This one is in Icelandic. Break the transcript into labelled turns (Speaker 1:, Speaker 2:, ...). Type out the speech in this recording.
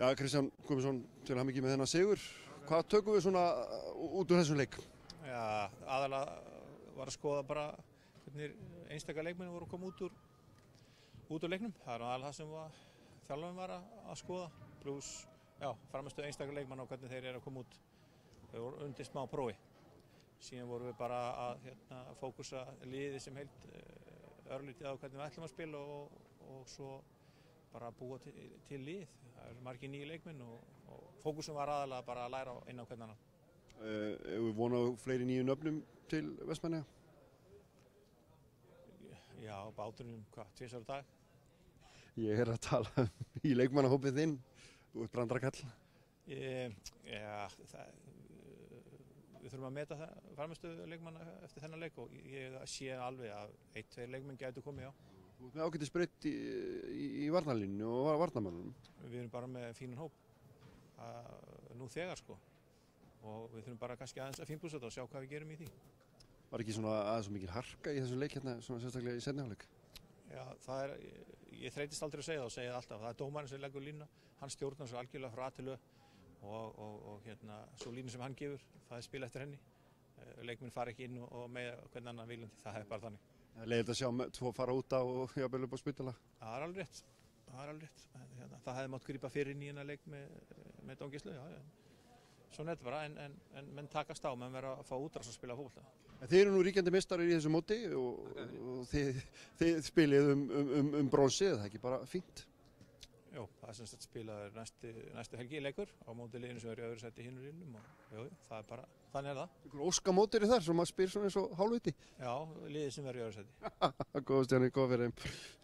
Speaker 1: Já, Kristján Guðmundsson, til hamingju með þennan sigur. Hvað tökum við svona út úr þessum leik?
Speaker 2: Já, aðalega var að skoða bara hvernig einstakar leikmenn voru að koma út úr leiknum. Það er aðalega það sem þjálfarinn var að skoða. Pluss, framistuð einstakar leikmenn og hvernig þeir eru að koma út. Þeir voru undir smá prófi. Síðan vorum við bara að fókusa liðið sem heilt örlítið á hvernig við ætlum að spila og svo bara að búa til lið. Það eru margir nýju leikmenn og fókusum var aðalega bara að læra inn á hvernig annan.
Speaker 1: Við vonum fleiri nýju nöfnum til Vestmannaeyja?
Speaker 2: Já, báturinn, 2 á dag?
Speaker 1: Ég að tala í leikmannahópið þinn, þú ert brandarakall.
Speaker 2: Við þurfum að meta framistuð leikmanna eftir þennan leik og ég sé alveg að 1-2 leikmenn gætu komið á.
Speaker 1: Þú ert með ágætis breytt í varnarlínu og varnarmönnum.
Speaker 2: Við erum bara með fínan hóp nú þegar sko og við þurfum bara kannski aðeins að fínpússa þetta og sjá hvað við gerum í því.
Speaker 1: Var ekki svona aðeins svo mikil harka í þessum leik hérna, svona sérstaklega í seinni hálfleik?
Speaker 2: Já, ég þreytist aldrei að segja það og segja það alltaf. Það er dómarinn sem leggur línuna, hann stjórnar svo algjörlega frá A til Ö og svo línu sem hann gefur, það er spil eftir henni. Leikmenn fara ekki inn og með hvern annan viljandi, það er bara þannig.
Speaker 1: Leiðilegt að sjá tvo fara út á og jafnvel upp á spítala?
Speaker 2: Það er alveg rétt. Það hefði mátt grípa fyrir inn í hennar leik með Dóngislu, já. Svona er þetta bara, en menn takast á, menn verða að fá útrás að spila fótbolta.
Speaker 1: Þið eru nú ríkjandi meistarar í þessu móti og þið spilið bronsið, það er ekki bara fínt?
Speaker 2: Jó, það er sem sagt spilaður næstu helgi leikur á móti liðinu sem er í öðru sæti hinum riðlinum og það er bara, þannig er það.
Speaker 1: Einhver óskamótir þar sem maður spyr svona eins og hálfviti?
Speaker 2: Já, liðið sem er í öðru sæti.
Speaker 1: Góð Stjáni, góð fyrir þeim.